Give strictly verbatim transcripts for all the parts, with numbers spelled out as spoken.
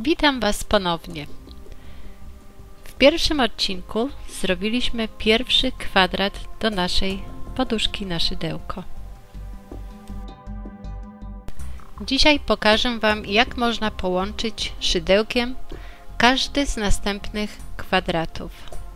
Witam Was ponownie. W pierwszym odcinku zrobiliśmy pierwszy kwadrat do naszej poduszki na szydełko. Dzisiaj pokażę Wam, jak można połączyć szydełkiem każdy z następnych kwadratów.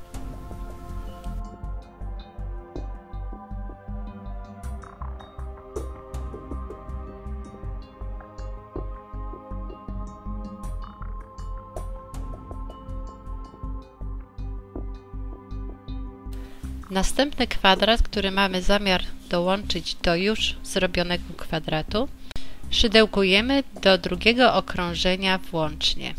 Następny kwadrat, który mamy zamiar dołączyć do już zrobionego kwadratu, szydełkujemy do drugiego okrążenia włącznie.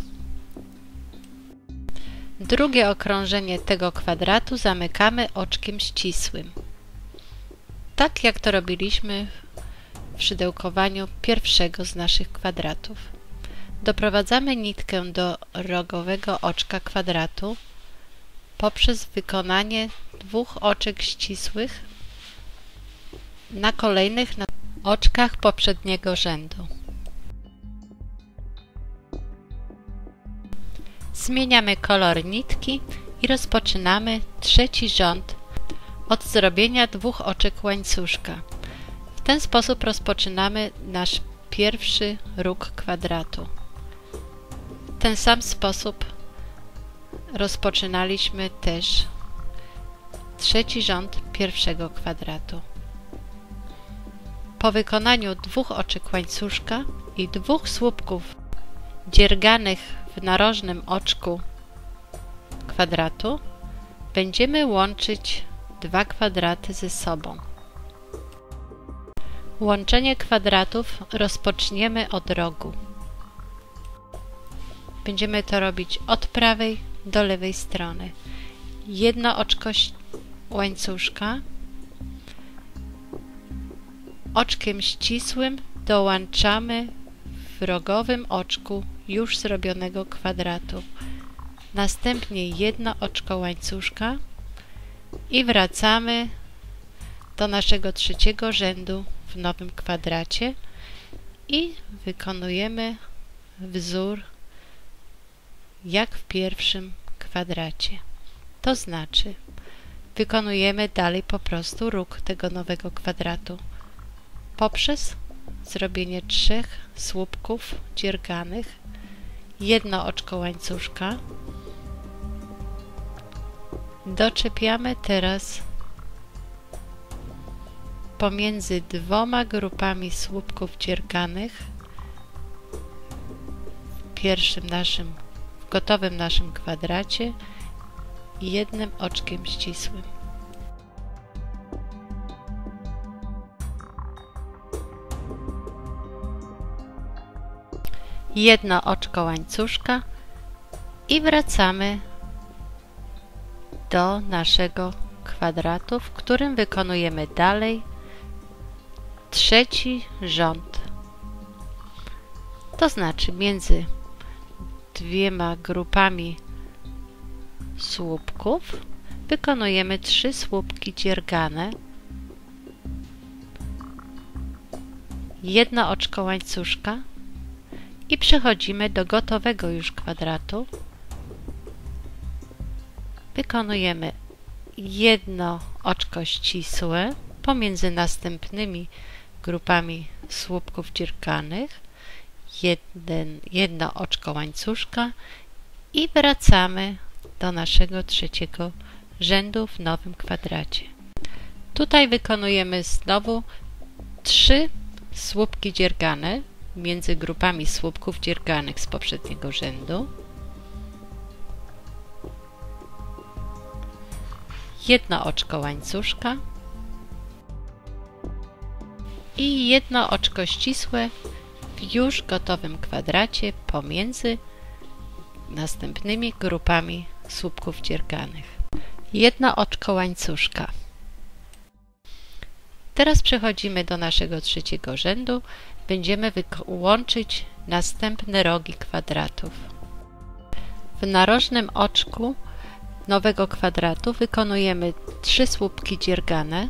Drugie okrążenie tego kwadratu zamykamy oczkiem ścisłym. Tak jak to robiliśmy w szydełkowaniu pierwszego z naszych kwadratów. Doprowadzamy nitkę do rogowego oczka kwadratu poprzez wykonanie dwóch oczek ścisłych na kolejnych oczkach poprzedniego rzędu. Zmieniamy kolor nitki i rozpoczynamy trzeci rząd od zrobienia dwóch oczek łańcuszka. W ten sposób rozpoczynamy nasz pierwszy róg kwadratu. W ten sam sposób rozpoczynaliśmy też trzeci rząd pierwszego kwadratu. Po wykonaniu dwóch oczek łańcuszka i dwóch słupków dzierganych w narożnym oczku kwadratu będziemy łączyć dwa kwadraty ze sobą. Łączenie kwadratów rozpoczniemy od rogu. Będziemy to robić od prawej do lewej strony. Jedno oczko łańcuszka, oczkiem ścisłym dołączamy w rogowym oczku już zrobionego kwadratu. Następnie jedno oczko łańcuszka i wracamy do naszego trzeciego rzędu w nowym kwadracie i wykonujemy wzór jak w pierwszym kwadracie. To znaczy wykonujemy dalej po prostu róg tego nowego kwadratu poprzez zrobienie trzech słupków dzierganych, jedno oczko łańcuszka. Doczepiamy teraz pomiędzy dwoma grupami słupków dzierganych w pierwszym naszym, w gotowym naszym kwadracie jednym oczkiem ścisłym. Jedno oczko łańcuszka i wracamy do naszego kwadratu, w którym wykonujemy dalej trzeci rząd. To znaczy między dwiema grupami słupków wykonujemy trzy słupki dziergane, jedno oczko łańcuszka i przechodzimy do gotowego już kwadratu. Wykonujemy jedno oczko ścisłe pomiędzy następnymi grupami słupków dzierganych, jeden, jedno oczko łańcuszka i wracamy do naszego trzeciego rzędu w nowym kwadracie. Tutaj wykonujemy znowu trzy słupki dziergane między grupami słupków dzierganych z poprzedniego rzędu, jedno oczko łańcuszka i jedno oczko ścisłe w już gotowym kwadracie pomiędzy następnymi grupami słupków dzierganych. Jedno oczko łańcuszka. Teraz przechodzimy do naszego trzeciego rzędu. Będziemy łączyć następne rogi kwadratów. W narożnym oczku nowego kwadratu wykonujemy trzy słupki dziergane,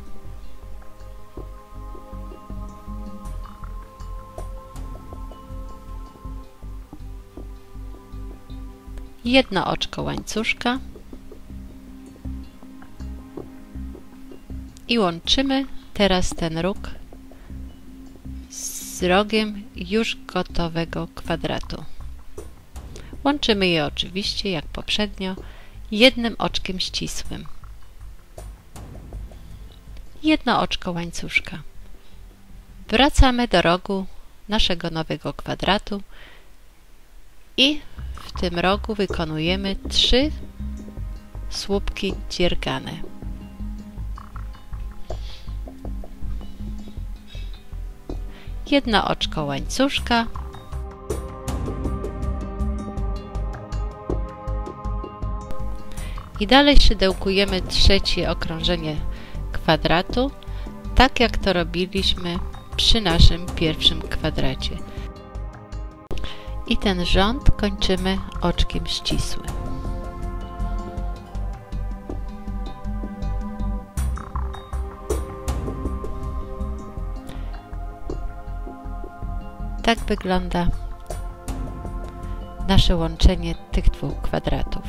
jedno oczko łańcuszka i łączymy teraz ten róg z rogiem już gotowego kwadratu. Łączymy je oczywiście, jak poprzednio, jednym oczkiem ścisłym. Jedno oczko łańcuszka. Wracamy do rogu naszego nowego kwadratu i w tym rogu wykonujemy trzy słupki dziergane. Jedno oczko łańcuszka, i dalej szydełkujemy trzecie okrążenie kwadratu, tak jak to robiliśmy przy naszym pierwszym kwadracie. I ten rząd kończymy oczkiem ścisłym. Tak wygląda nasze łączenie tych dwóch kwadratów.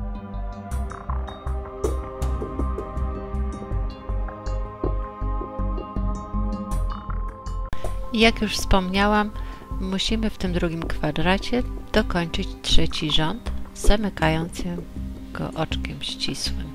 I jak już wspomniałam, musimy w tym drugim kwadracie dokończyć trzeci rząd, zamykając go oczkiem ścisłym.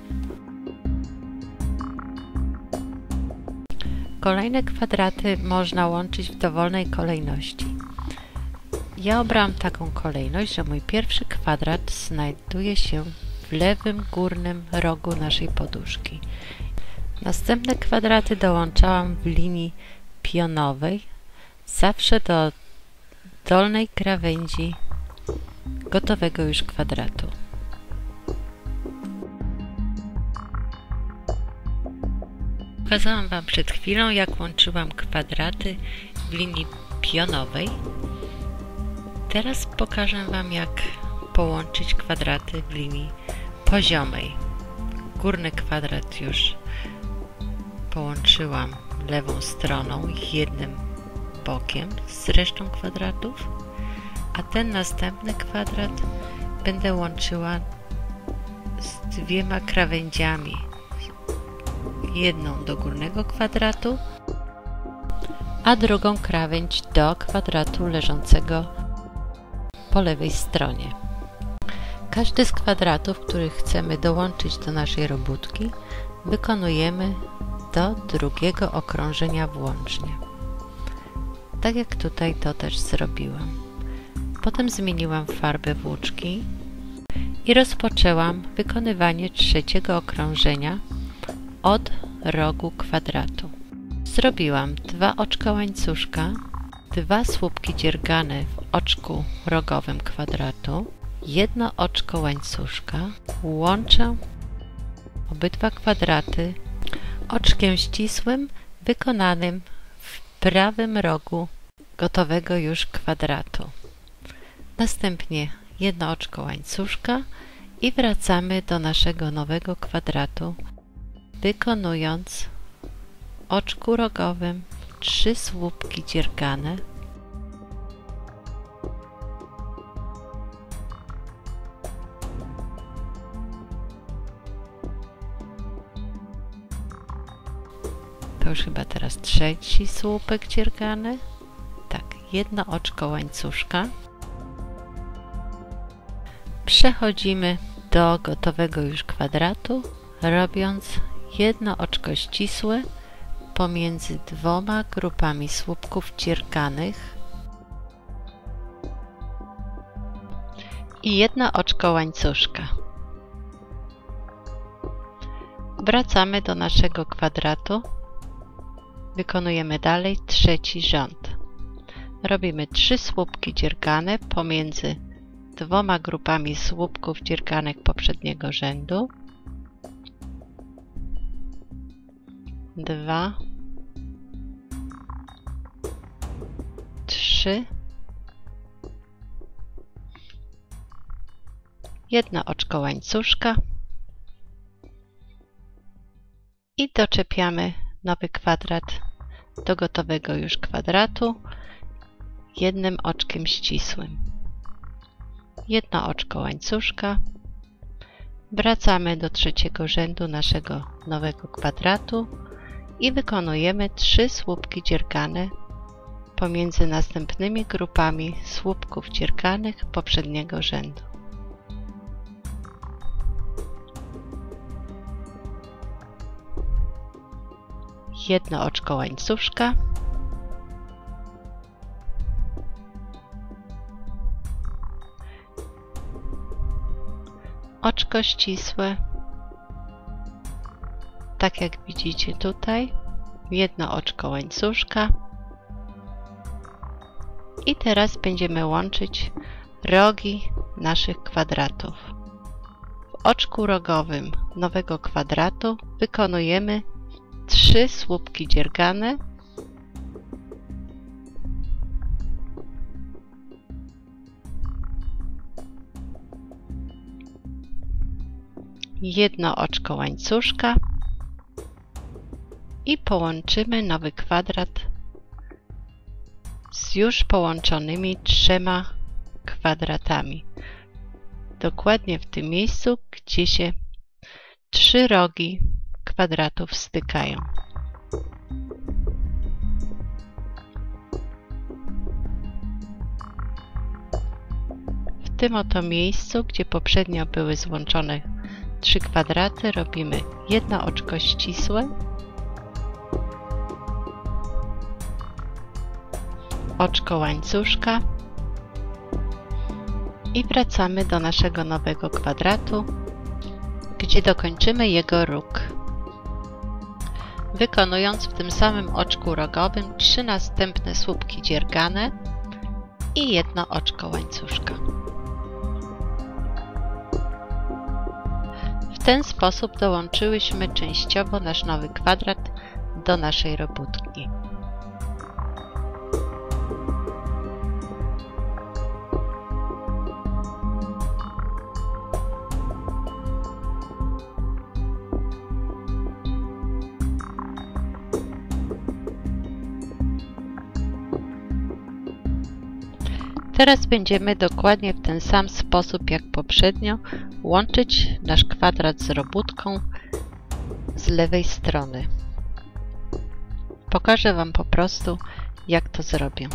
Kolejne kwadraty można łączyć w dowolnej kolejności. Ja obrałam taką kolejność, że mój pierwszy kwadrat znajduje się w lewym górnym rogu naszej poduszki. Następne kwadraty dołączałam w linii pionowej, zawsze do dolnej krawędzi gotowego już kwadratu. Pokazałam Wam przed chwilą, jak łączyłam kwadraty w linii pionowej. Teraz pokażę Wam, jak połączyć kwadraty w linii poziomej. Górny kwadrat już połączyłam lewą stroną, jednym bokiem z resztą kwadratów, a ten następny kwadrat będę łączyła z dwiema krawędziami. Jedną do górnego kwadratu, a drugą krawędź do kwadratu leżącego po lewej stronie. Każdy z kwadratów, który chcemy dołączyć do naszej robótki, wykonujemy do drugiego okrążenia włącznie. Tak jak tutaj to też zrobiłam. Potem zmieniłam farbę włóczki i rozpoczęłam wykonywanie trzeciego okrążenia od rogu kwadratu. Zrobiłam dwa oczka łańcuszka, dwa słupki dziergane w oczku rogowym kwadratu, jedno oczko łańcuszka, łączę obydwa kwadraty oczkiem ścisłym wykonanym w prawym rogu gotowego już kwadratu. Następnie jedno oczko łańcuszka i wracamy do naszego nowego kwadratu, wykonując w oczku rogowym trzy słupki dziergane, to już chyba teraz trzeci słupek dziergany, tak, jedno oczko łańcuszka. Przechodzimy do gotowego już kwadratu, robiąc jedno oczko ścisłe pomiędzy dwoma grupami słupków dzierganych i jedno oczko łańcuszka. Wracamy do naszego kwadratu, wykonujemy dalej trzeci rząd. Robimy trzy słupki dziergane pomiędzy dwoma grupami słupków dzierganek poprzedniego rzędu. Dwa, trzy, jedno oczko łańcuszka i doczepiamy nowy kwadrat do gotowego już kwadratu jednym oczkiem ścisłym. jedno oczko łańcuszka. Wracamy do trzeciego rzędu naszego nowego kwadratu i wykonujemy trzy słupki dziergane pomiędzy następnymi grupami słupków dzierganych poprzedniego rzędu. Jedno oczko łańcuszka. Oczko ścisłe, tak jak widzicie tutaj, jedno oczko łańcuszka i teraz będziemy łączyć rogi naszych kwadratów. W oczku rogowym nowego kwadratu wykonujemy trzy słupki dziergane jedno oczko łańcuszka i połączymy nowy kwadrat z już połączonymi trzema kwadratami. Dokładnie w tym miejscu, gdzie się trzy rogi kwadratów stykają. W tym oto miejscu, gdzie poprzednio były złączone trzy kwadraty, robimy jedno oczko ścisłe, oczko łańcuszka i wracamy do naszego nowego kwadratu, gdzie dokończymy jego róg, wykonując w tym samym oczku rogowym trzy następne słupki dziergane i jedno oczko łańcuszka. W ten sposób dołączyłyśmy częściowo nasz nowy kwadrat do naszej robótki. Teraz będziemy dokładnie w ten sam sposób jak poprzednio łączyć nasz kwadrat z robótką z lewej strony. Pokażę Wam po prostu, jak to zrobię.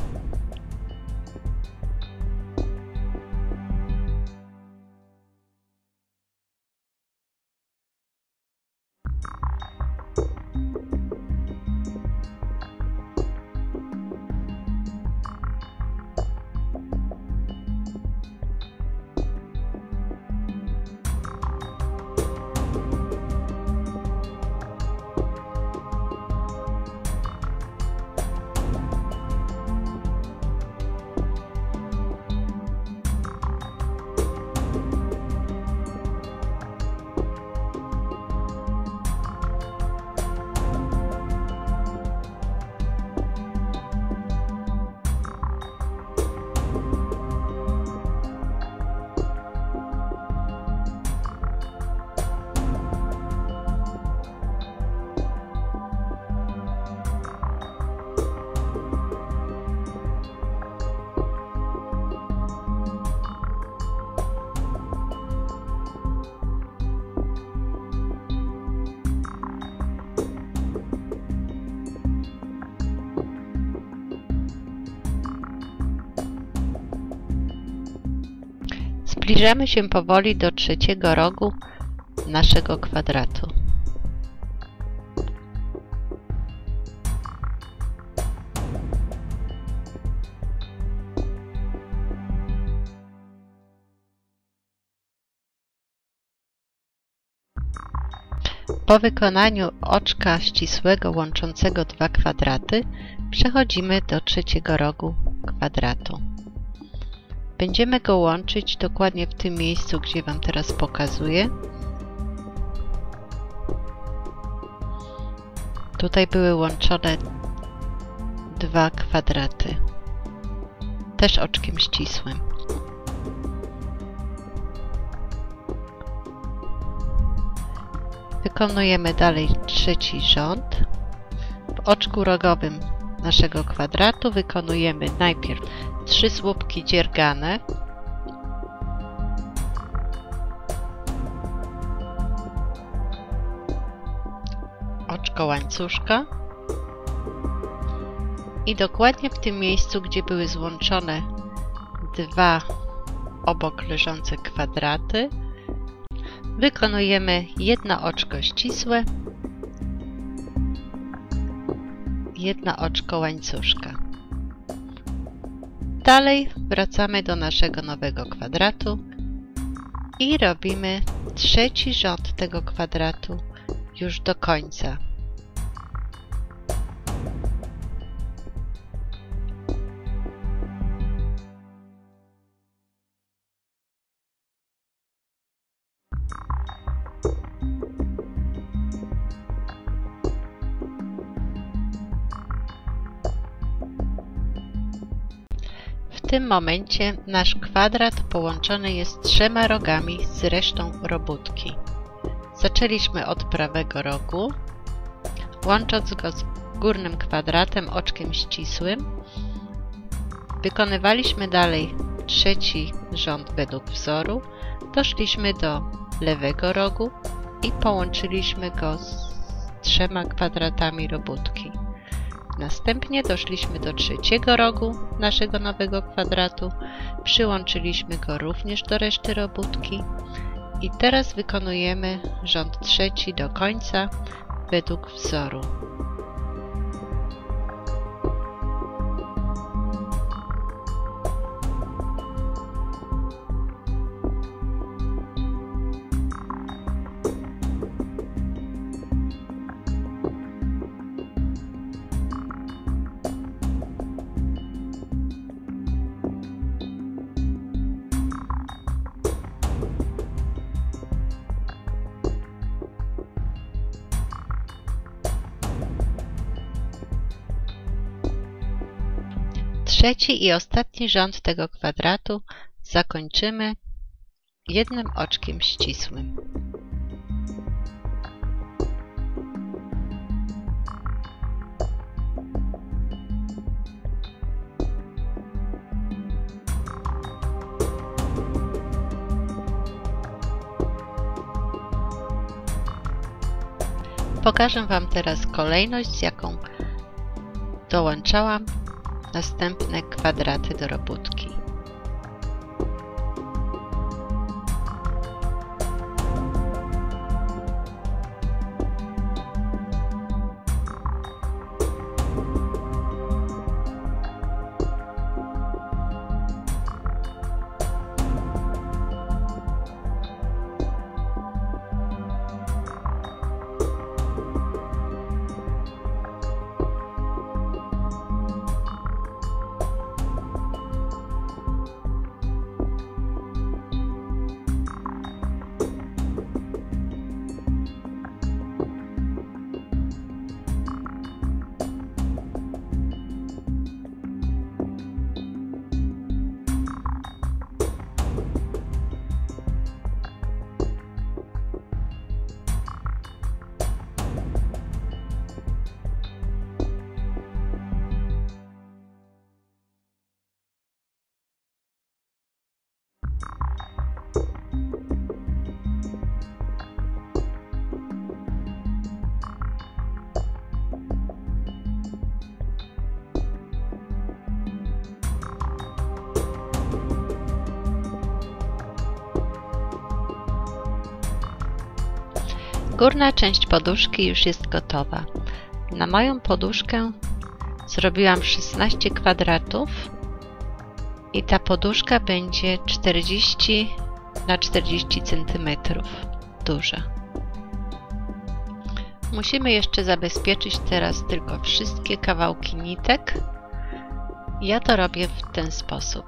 Zbliżamy się powoli do trzeciego rogu naszego kwadratu. Po wykonaniu oczka ścisłego łączącego dwa kwadraty przechodzimy do trzeciego rogu kwadratu. Będziemy go łączyć dokładnie w tym miejscu, gdzie Wam teraz pokazuję. Tutaj były łączone dwa kwadraty, też oczkiem ścisłym. Wykonujemy dalej trzeci rząd. W oczku rogowym naszego kwadratu wykonujemy najpierw trzy słupki dziergane, oczko łańcuszka i dokładnie w tym miejscu, gdzie były złączone dwa obok leżące kwadraty, wykonujemy jedno oczko ścisłe, jedno oczko łańcuszka. Dalej wracamy do naszego nowego kwadratu i robimy trzeci rząd tego kwadratu już do końca. W tym momencie nasz kwadrat połączony jest trzema rogami z resztą robótki. Zaczęliśmy od prawego rogu, łącząc go z górnym kwadratem oczkiem ścisłym. Wykonywaliśmy dalej trzeci rząd według wzoru, doszliśmy do lewego rogu i połączyliśmy go z trzema kwadratami robótki. Następnie doszliśmy do trzeciego rogu naszego nowego kwadratu, przyłączyliśmy go również do reszty robótki i teraz wykonujemy rząd trzeci do końca według wzoru. Trzeci i ostatni rząd tego kwadratu zakończymy jednym oczkiem ścisłym. Pokażę Wam teraz kolejność, z jaką dołączałam następne kwadraty do robótki. Górna część poduszki już jest gotowa. Na moją poduszkę zrobiłam szesnaście kwadratów i ta poduszka będzie czterdzieści na czterdzieści centymetrów duża. Musimy jeszcze zabezpieczyć teraz tylko wszystkie kawałki nitek. Ja to robię w ten sposób.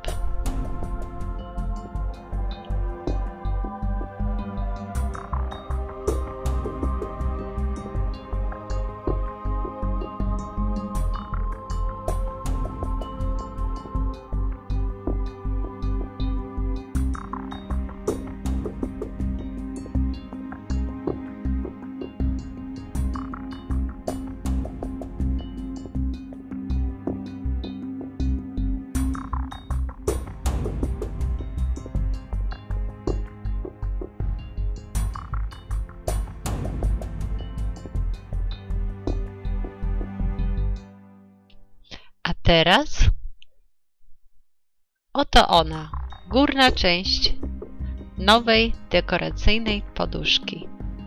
teraz oto ona, górna część nowej dekoracyjnej poduszki.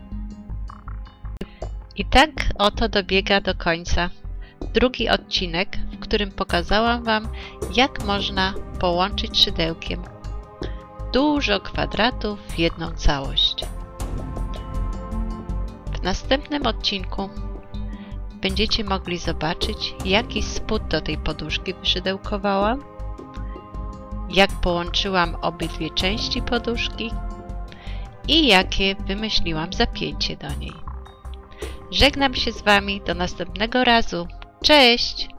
I tak oto dobiega do końca drugi odcinek, w którym pokazałam Wam, jak można połączyć szydełkiem dużo kwadratów w jedną całość. W następnym odcinku będziecie mogli zobaczyć, jaki spód do tej poduszki wyszydełkowałam, jak połączyłam obydwie części poduszki i jakie wymyśliłam zapięcie do niej. Żegnam się z Wami do następnego razu. Cześć!